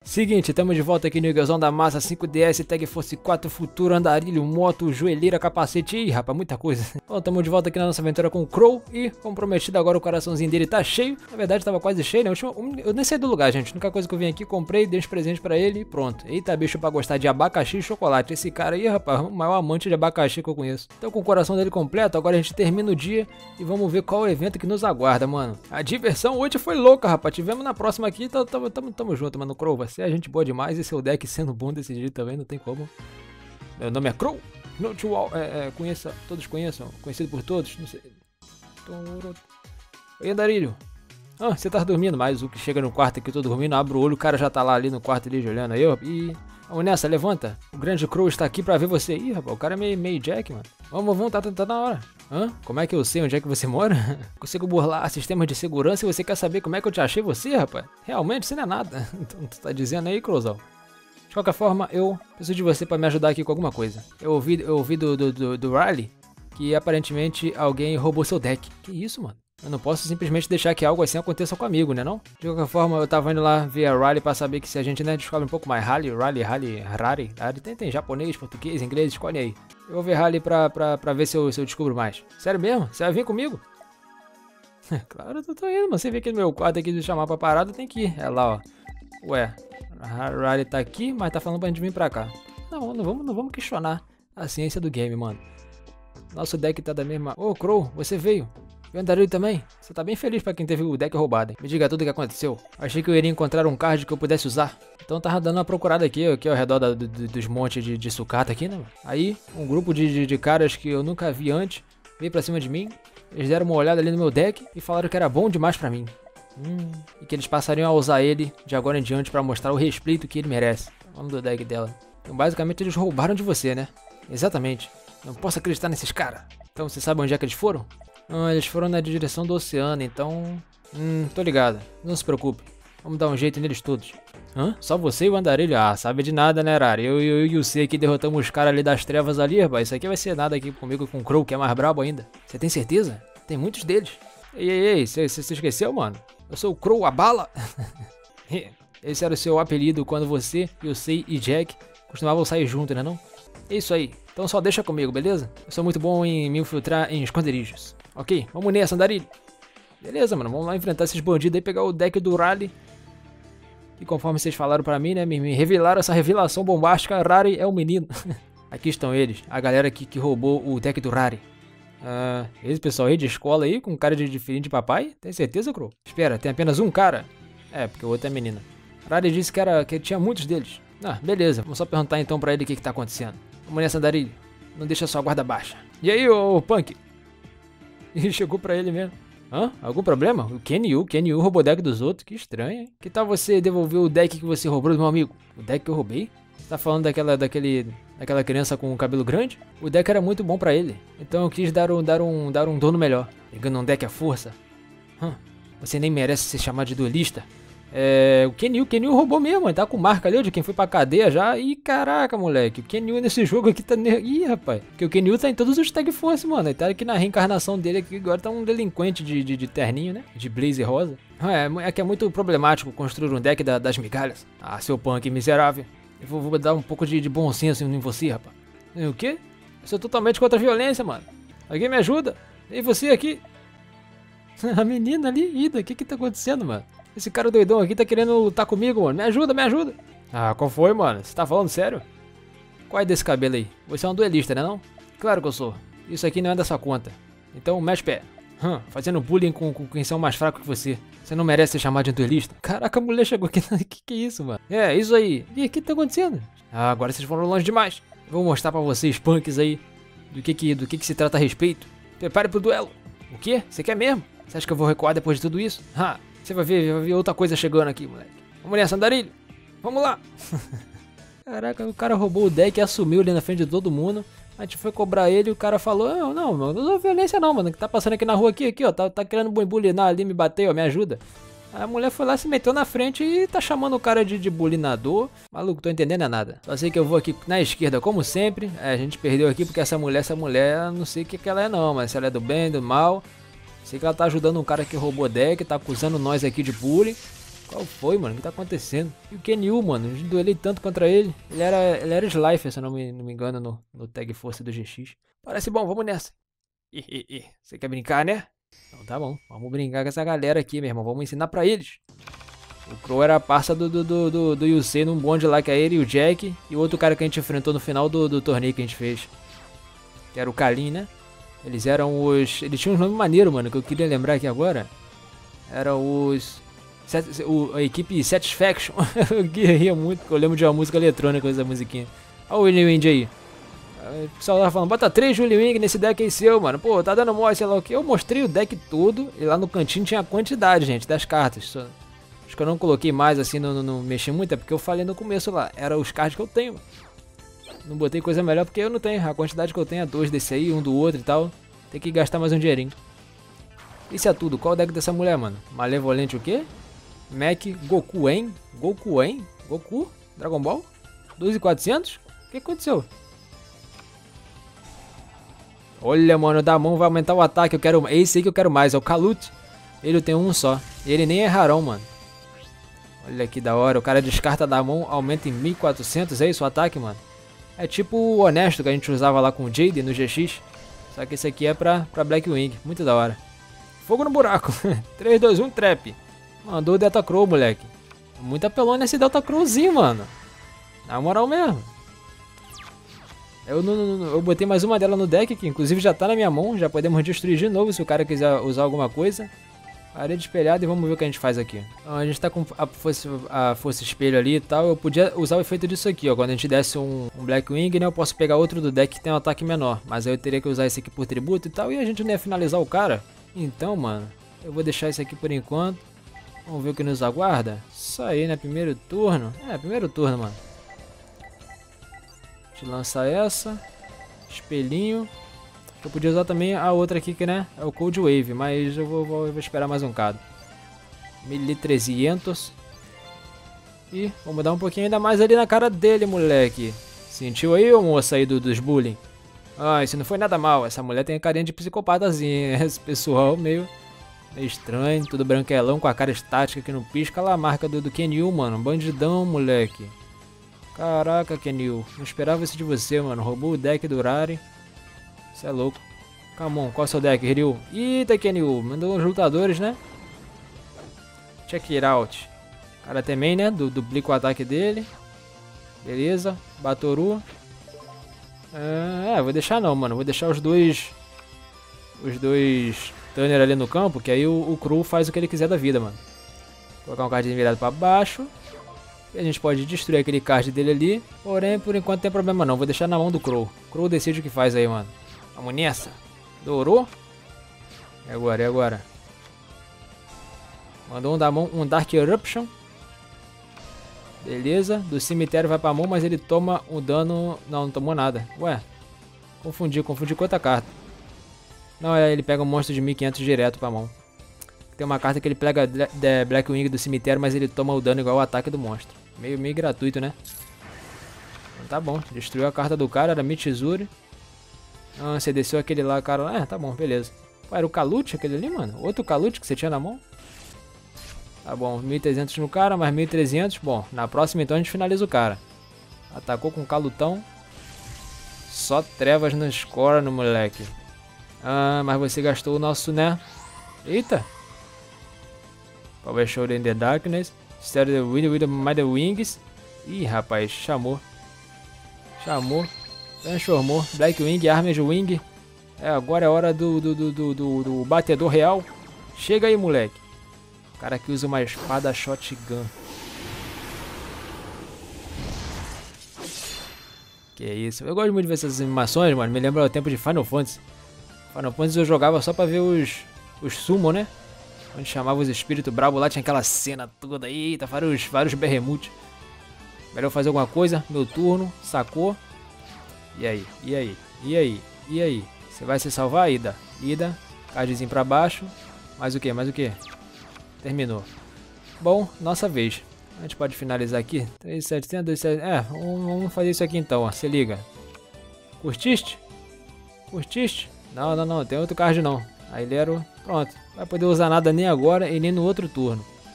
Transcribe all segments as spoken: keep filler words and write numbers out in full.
Seguinte, estamos de volta aqui no Igazão da Massa, cinco D S, Tag Force quatro, Futuro, Andarilho, Moto, Joelheira, Capacete, ih rapaz, muita coisa. Bom, estamos de volta aqui na nossa aventura com o Crow e, como prometido, agora o coraçãozinho dele tá cheio. Na verdade estava quase cheio, né? Eu nem saí do lugar, gente, a única coisa que eu vim aqui, comprei, dei uns presentes pra ele e pronto. Eita bicho pra gostar de abacaxi e chocolate, esse cara aí, rapaz, é o maior amante de abacaxi que eu conheço. Então com o coração dele completo, agora a gente termina o dia e vamos ver qual é o evento que nos aguarda, mano. A diversão hoje foi louca, rapaz, tivemos na próxima aqui, tamo, tamo, tamo, tamo junto, mano. Crow, você é gente boa demais. E seu deck sendo bom desse jeito também, não tem como. Meu nome é Crow. Notewall, é, é, conheça, todos conheçam, conhecido por todos, não sei. Oi, Andarilho. Ah, você tá dormindo, mas o que chega no quarto aqui, tô dormindo, abre o olho, o cara já tá lá ali no quarto ali, olhando aí, ó. E vamos nessa, levanta. O grande Crow está aqui pra ver você. Ih, rapaz, o cara é meio, meio Jack, mano. Vamos, vamos, tá, tá na hora. Hã? Como é que eu sei onde é que você mora? Consigo burlar sistemas de segurança e você quer saber como é que eu te achei você, rapaz? Realmente, isso não é nada. Então, tu tá dizendo aí, Crowzão? De qualquer forma, eu preciso de você pra me ajudar aqui com alguma coisa. Eu ouvi, eu ouvi do, do, do, do Riley que aparentemente alguém roubou seu deck. Que isso, mano? Eu não posso simplesmente deixar que algo assim aconteça comigo, né não? De qualquer forma, eu tava indo lá ver a Riley pra saber que se a gente né, descobre um pouco mais Riley, Riley, Riley, Rari, Rari, tem, tem japonês, português, inglês, escolhe aí. Eu vou ver Riley pra, pra, pra ver se eu, se eu descubro mais. Sério mesmo? Você vai vir comigo? Claro, eu tô indo, mas você vê aqui no meu quarto aqui de chamar pra parada, tem que ir. É lá, ó. Ué, a Riley tá aqui, mas tá falando pra gente vir pra cá. Não, não vamos, não vamos questionar a ciência do game, mano. Nosso deck tá da mesma... Ô, Crow, você veio. E o Andarilho também? Você tá bem feliz pra quem teve o deck roubado, hein? Me diga tudo o que aconteceu. Achei que eu iria encontrar um card que eu pudesse usar. Então tava dando uma procurada aqui, aqui ao redor da, do, dos montes de, de sucata aqui, né? Aí, um grupo de, de, de caras que eu nunca vi antes veio pra cima de mim. Eles deram uma olhada ali no meu deck e falaram que era bom demais pra mim. Hum, e que eles passariam a usar ele de agora em diante pra mostrar o respeito que ele merece. Vamos do deck dela. Então basicamente eles roubaram de você, né? Exatamente. Não posso acreditar nesses caras. Então você sabe onde é que eles foram? Ah, eles foram na direção do oceano, então... Hum, tô ligado. Não se preocupe. Vamos dar um jeito neles todos. Hã? Só você e o Andarilho? Ah, sabe de nada, né, Rari? Eu, eu, eu e o C aqui derrotamos os caras ali das trevas ali, rapaz. Isso aqui vai ser nada aqui comigo com o Crow, que é mais brabo ainda. Você tem certeza? Tem muitos deles. Ei, ei, ei, você esqueceu, mano? Eu sou o Crow, a bala. Esse era o seu apelido quando você, eu C e Jack costumavam sair juntos, né não? É isso aí. Então só deixa comigo, beleza? Eu sou muito bom em me infiltrar em esconderijos. Ok, vamos nessa, Andarilho. Beleza, mano, vamos lá enfrentar esses bandidos aí, pegar o deck do Riley. E conforme vocês falaram pra mim, né, me, me revelaram essa revelação bombástica, Rari é o menino. Aqui estão eles, a galera que, que roubou o deck do Rari. Ah, esse pessoal aí de escola aí, com cara de diferente de papai, tem certeza, Crow? Espera, tem apenas um cara? É, porque o outro é menina. Rari disse que, era, que tinha muitos deles. Ah, beleza, vamos só perguntar então pra ele o que que tá acontecendo. Vamos nessa, Andarilho, não deixa sua guarda baixa. E aí, ô Punk? E chegou pra ele mesmo. Hã? Algum problema? O Kenny Yu, Kenny Yu roubou o deck dos outros. Que estranho, hein? Que tal você devolver o deck que você roubou do meu amigo? O deck que eu roubei? Você tá falando daquela, daquele, daquela criança com o cabelo grande? O deck era muito bom pra ele. Então eu quis dar um, dar um, dar um dono melhor. Pegando um deck à força. Hã? Você nem merece ser chamado de duelista. É, o Kenny Yu, Kenny Yu roubou mesmo, ele tá com marca ali de quem foi pra cadeia já. Ih, caraca, moleque, o Kenny Yu nesse jogo aqui tá... Ih, rapaz, porque o Kenny Yu tá em todos os Tag Force, mano. Ele tá aqui na reencarnação dele aqui, agora tá um delinquente de, de, de terninho, né? De blazer rosa. É, é que é muito problemático construir um deck da, das migalhas. Ah, seu punk miserável. Eu vou, vou dar um pouco de, de bom senso em você, rapaz. E o quê? Eu sou totalmente contra a violência, mano. Alguém me ajuda? E você aqui? A menina ali, Ida, o que que tá acontecendo, mano? Esse cara doidão aqui tá querendo lutar comigo, mano. Me ajuda, me ajuda. Ah, qual foi, mano? Você tá falando sério? Qual é desse cabelo aí? Você é um duelista, né não? Claro que eu sou. Isso aqui não é dessa conta. Então, mexe pé. Hum, fazendo bullying com, com quem são mais fracos que você. Você não merece ser chamado de duelista. Caraca, a mulher chegou aqui. Que que é isso, mano? É, isso aí. E o que tá acontecendo? Ah, agora vocês foram longe demais. Vou mostrar pra vocês, punks aí, do que que, do que que se trata a respeito. Prepare pro duelo. O quê? Você quer mesmo? Você acha que eu vou recuar depois de tudo isso? Ah, você vai ver, vai ver outra coisa chegando aqui, moleque. Vamos nessa, Andarilho. Vamos lá. Caraca, o cara roubou o deck e assumiu ali na frente de todo mundo. A gente foi cobrar ele e o cara falou, não, não, mano, não usa violência não, mano. Que tá passando aqui na rua aqui, aqui, ó. Tá, tá querendo bulinar ali, me bater, ó, me ajuda. A mulher foi lá, se meteu na frente e tá chamando o cara de, de bulinador. Maluco, tô entendendo é nada. Só sei que eu vou aqui na esquerda, como sempre. É, a gente perdeu aqui porque essa mulher, essa mulher, não sei o que, que ela é não, mas se ela é do bem, do mal. Sei que ela tá ajudando um cara que roubou deck, tá acusando nós aqui de bullying. Qual foi, mano? O que tá acontecendo? E o Kenyu, mano? Eu duelei tanto contra ele. Ele era, ele era Slifer, se eu não me, não me engano, no, no Tag Force do G X. Parece bom, vamos nessa. Ih, ih, ih. Você quer brincar, né? Então tá bom, vamos brincar com essa galera aqui, meu irmão. Vamos ensinar pra eles. O Crow era a parça do, do, do, do, do Yusei num bonde lá, que é ele e o Jack. E o outro cara que a gente enfrentou no final do, do torneio que a gente fez. Que era o Kalin, né? Eles eram os... Eles tinham um nome maneiro, mano, que eu queria lembrar aqui agora. Eram os... O, a equipe Satisfaction. Eu ria muito, porque eu lembro de uma música eletrônica com essa musiquinha. Olha o Willy Wind aí. O pessoal tava falando, bota três Willy Wing nesse deck aí seu, mano. Pô, tá dando mole, sei lá o que. Eu mostrei o deck todo e lá no cantinho tinha a quantidade, gente, das cartas. Só... Acho que eu não coloquei mais assim, não, não, não mexi muito, é porque eu falei no começo lá. Era os cards que eu tenho, mano. Não botei coisa melhor porque eu não tenho. A quantidade que eu tenho é dois desse aí, um do outro e tal. Tem que gastar mais um dinheirinho. Isso é tudo. Qual o deck dessa mulher, mano? Malevolente o quê? Mac Gokuen? Gokuen? Goku? Dragon Ball? dois mil e quatrocentos? O que aconteceu? Olha, mano, da mão vai aumentar o ataque. Eu quero. Esse aí que eu quero mais. É o Kalut. Ele tem um só. Ele nem é rarão, mano. Olha que da hora. O cara descarta da mão, aumenta em mil e quatrocentos. É isso o ataque, mano? É tipo o honesto que a gente usava lá com o Jade no G X. Só que esse aqui é pra, pra Blackwing. Muito da hora. Fogo no buraco. três, dois, um, trap. Mandou o Delta Crow, moleque. Muito apelão nesse Delta Crowzinho, mano. Na moral mesmo. Eu, não, não, eu botei mais uma dela no deck, que inclusive já tá na minha mão. Já podemos destruir de novo se o cara quiser usar alguma coisa. Parede espelhada e vamos ver o que a gente faz aqui. Então, a gente tá com a força, a força espelho ali e tal. Eu podia usar o efeito disso aqui, ó. Quando a gente desse um, um Blackwing, né? Eu posso pegar outro do deck que tem um ataque menor. Mas aí eu teria que usar esse aqui por tributo e tal. E a gente não ia finalizar o cara. Então, mano, eu vou deixar isso aqui por enquanto. Vamos ver o que nos aguarda. Isso aí, né? Primeiro turno. É, primeiro turno, mano. Deixa eu lançar essa. Espelhinho. Eu podia usar também a outra aqui, que né, é o Cold Wave, mas eu vou, vou, vou esperar mais um bocado. mil e trezentos. E vamos dar um pouquinho ainda mais ali na cara dele, moleque. Sentiu aí, ô moça aí do, dos bullying? Ah, isso não foi nada mal. Essa mulher tem a carinha de psicopatazinha. Esse pessoal meio, meio estranho, tudo branquelão com a cara estática que não pisca. Olha lá a marca do, do Kenyu, mano. Bandidão, moleque. Caraca, Kenyu. Não esperava isso de você, mano. Roubou o deck do Rari. Você é louco. Come on, qual é o seu deck, Ryu? Eita, Kenyu, mandou uns lutadores, né? Check it out. O cara também, né? Du duplica o ataque dele. Beleza. Batoru. É, vou deixar não, mano. Vou deixar os dois... Os dois... Tanner ali no campo, que aí o, o Crow faz o que ele quiser da vida, mano. Vou colocar um cardinho virado pra baixo. E a gente pode destruir aquele card dele ali. Porém, por enquanto não tem problema não. Vou deixar na mão do Crow. O Crow decide o que faz aí, mano. Vamos nessa. Dourou. É agora, é agora. Mandou um da mão, um Dark Eruption. Beleza. Do cemitério vai pra mão, mas ele toma um dano... Não, não tomou nada. Ué. Confundi, confundi com outra carta. Não, é, ele pega um monstro de mil e quinhentos direto pra mão. Tem uma carta que ele pega de Blackwing do cemitério, mas ele toma o dano igual ao ataque do monstro. Meio, meio gratuito, né? Então, tá bom. Destruiu a carta do cara, era Michizuri. Ah, você desceu aquele lá, cara. Ah, tá bom, beleza. Pô, era o Kalut aquele ali, mano? Outro Kalut que você tinha na mão? Tá bom, mil e trezentos no cara, mais mil e trezentos. Bom, na próxima então a gente finaliza o cara. Atacou com o Kalutão. Só trevas no score no moleque. Ah, mas você gastou o nosso, né? Eita! Power Shoulder in the Darkness. Started the Wind with the Wings. Ih, rapaz, chamou. Chamou. Transformou. Blackwing, Armed Wing. É, agora é hora do, do, do, do, do, do batedor real. Chega aí, moleque. O cara que usa uma espada shotgun. Que isso. Eu gosto muito de ver essas animações, mano. Me lembra o tempo de Final Fantasy. Final Fantasy eu jogava só pra ver os, os summon, né? Onde chamava os espíritos bravos lá. Tinha aquela cena toda. Eita, vários, vários berremuts. Melhor fazer alguma coisa. Meu turno. Sacou. E aí? E aí? E aí? E aí? Você vai se salvar, Ida? Ida. Cardzinho pra baixo. Mais o que? Mais o que? Terminou. Bom, nossa vez. A gente pode finalizar aqui. três mil e setecentos, dois mil e setecentos. É, vamos fazer isso aqui então, ó. Se liga. Curtiste? Curtiste? Não, não, não. Tem outro card não. Aí ele era o... Pronto. Vai poder usar nada nem agora e nem no outro turno.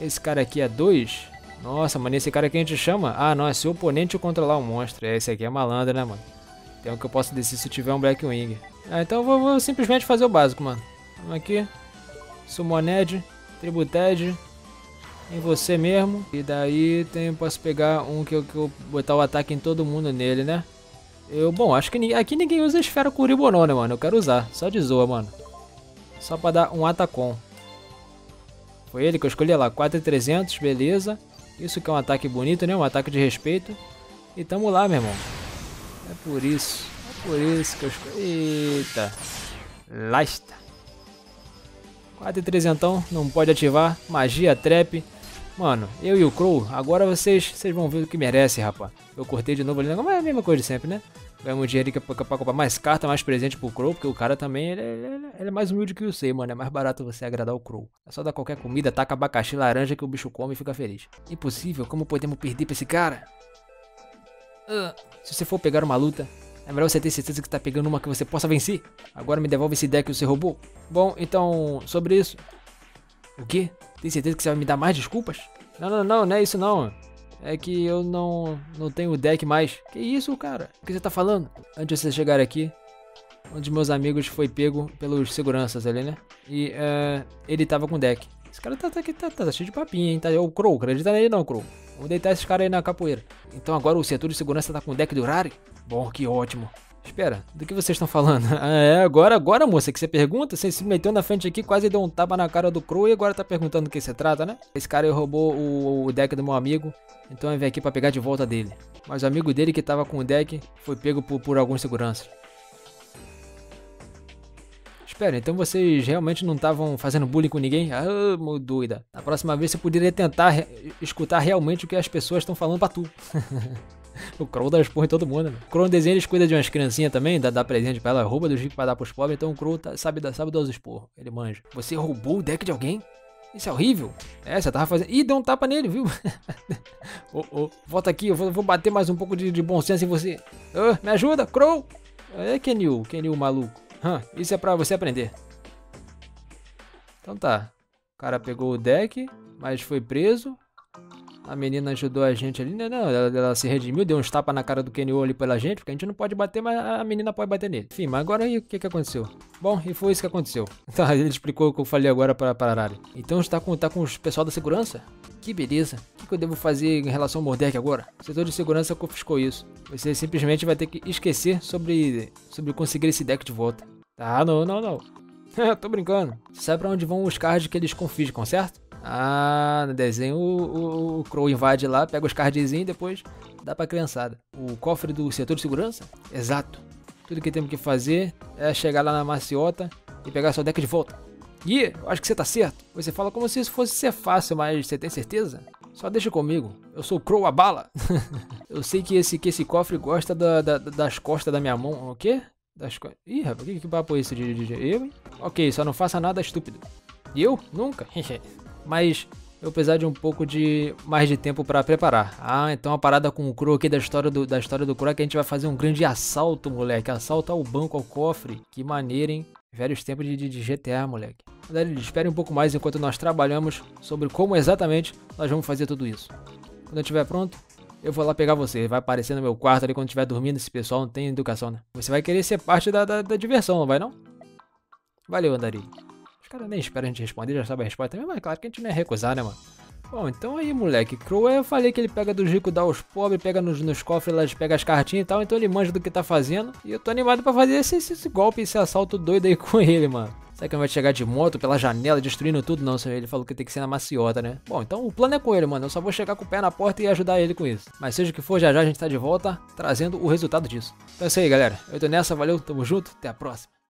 Esse cara aqui é dois. Nossa, mano, esse cara aqui a gente chama... Ah, não, é se o oponente controlar o monstro. É, esse aqui é malandro, né, mano? Tem um que eu posso descer se tiver um Blackwing. Ah, então eu vou, vou simplesmente fazer o básico, mano. Vamos aqui. Summoned, Tributed. Em você mesmo. E daí tem, posso pegar um que eu, que eu botar o ataque em todo mundo nele, né? Eu, bom, acho que ni aqui ninguém usa esfera Kuriboh não, né, mano? Eu quero usar. Só de zoa, mano. Só pra dar um atacon. Foi ele que eu escolhi lá. quatro mil e trezentos, beleza. Isso que é um ataque bonito, né? Um ataque de respeito. E tamo lá, meu irmão. É por isso. É por isso que eu escolhi. Eita. Lá está. quatro mil e trezentos, não pode ativar. Magia, trap. Mano, eu e o Crow, agora vocês, vocês vão ver o que merece, rapaz. Eu cortei de novo ali, mas é a mesma coisa de sempre, né? Ganhamos dinheiro aqui pra, pra comprar mais carta, mais presente pro Crow, porque o cara também, ele, ele, ele é mais humilde que o Sei, mano. É mais barato você agradar o Crow. É só dar qualquer comida, taca abacaxi, laranja que o bicho come e fica feliz. Impossível, como podemos perder pra esse cara? Uh, se você for pegar uma luta, é melhor você ter certeza que tá pegando uma que você possa vencer. Agora me devolve esse deck que você roubou. Bom, então, sobre isso... O quê? Tem certeza que você vai me dar mais desculpas? Não, não, não, não é isso não. É que eu não, não tenho deck mais. Que isso, cara? O que você tá falando? Antes de você chegar aqui, um dos meus amigos foi pego pelos seguranças ali, né? E uh, ele tava com deck. Esse cara tá, tá, tá, tá, tá cheio de papinha, hein? Tá, é o Crow, acredita nele não, Crow. Vamos deitar esses caras aí na capoeira. Então agora o setor de segurança tá com o deck do Rari? Bom, que ótimo. Espera, do que vocês estão falando? Ah, é, agora, agora, moça, que você pergunta? Você se meteu na frente aqui, quase deu um tapa na cara do Crow e agora tá perguntando do que se trata, né? Esse cara aí roubou o, o deck do meu amigo, então eu vim aqui pra pegar de volta dele. Mas o amigo dele que tava com o deck foi pego por, por alguns seguranças. Espera, então vocês realmente não estavam fazendo bullying com ninguém? Ah, meu doida. Na próxima vez você poderia tentar re escutar realmente o que as pessoas estão falando pra tu. O Crow dá esporro em todo mundo, né? O Crow desenha, eles cuidam de umas criancinhas também, dá, dá presente pra ela, rouba dos ricos pra dar pros pobres, então o Crow tá, sabe, sabe dar os esporros, ele manja. Você roubou o deck de alguém? Isso é horrível. É, você tava fazendo... Ih, deu um tapa nele, viu? oh, oh. Volta aqui, eu vou, vou bater mais um pouco de, de bom senso em você. Oh, me ajuda, Crow! É, Kenil, Kenil maluco. Hum, isso é pra você aprender. Então tá. O cara pegou o deck, mas foi preso. A menina ajudou a gente ali, né? Não, ela, ela se redimiu, deu uns tapas na cara do Kenny ali pela gente, porque a gente não pode bater, mas a menina pode bater nele. Enfim, mas agora aí o que que aconteceu? Bom, e foi isso que aconteceu. Então, ele explicou o que eu falei agora para a Arari. Então está com, tá com os pessoal da segurança? Que beleza. O que, que eu devo fazer em relação ao Mordek agora? O setor de segurança confiscou isso. Você simplesmente vai ter que esquecer sobre, sobre conseguir esse deck de volta. Ah, não, não, não. Tô brincando. Você sabe pra onde vão os cards que eles confiscam, certo? Ah, no desenho o, o, o Crow invade lá, pega os cardzinhos e depois dá pra criançada. O cofre do setor de segurança? Exato. Tudo que temos que fazer é chegar lá na maciota e pegar seu deck de volta. E yeah, eu acho que você tá certo. Você fala como se isso fosse ser fácil, mas você tem certeza? Só deixa comigo. Eu sou o Crow a bala. Eu sei que esse, que esse cofre gosta da, da, das costas da minha mão. O quê? Das co... Ih, rapaz, que, que papo é esse de, de, de... Eu, hein? Ok, só não faça nada estúpido. E eu? Nunca. Mas eu precisar de um pouco de mais de tempo para preparar. Ah, então a parada com o Crow aqui da história do, da história do Crow é que a gente vai fazer um grande assalto, moleque. Assalto ao banco, ao cofre. Que maneiro, hein? Velhos tempos de, de, de G T A, moleque. Espere um pouco mais enquanto nós trabalhamos sobre como exatamente nós vamos fazer tudo isso. Quando eu estiver pronto, eu vou lá pegar você. Vai aparecer no meu quarto ali quando estiver dormindo. Esse pessoal não tem educação, né? Você vai querer ser parte da, da, da diversão, não vai não? Valeu, Andari. Os caras nem esperam a gente responder, já sabe a resposta também, mas claro que a gente não ia recusar, né, mano? Bom, então aí, moleque. Crow, eu falei que ele pega dos ricos, dá aos pobres, pega nos, nos cofres, lá, pega as cartinhas e tal, então ele manja do que tá fazendo. E eu tô animado pra fazer esse, esse, esse golpe, esse assalto doido aí com ele, mano. Será que ele vai chegar de moto pela janela, destruindo tudo? Não, ele falou que tem que ser na maciota, né? Bom, então o plano é com ele, mano. Eu só vou chegar com o pé na porta e ajudar ele com isso. Mas seja o que for, já já a gente tá de volta, trazendo o resultado disso. Então é isso aí, galera. Eu tô nessa, valeu, tamo junto, até a próxima.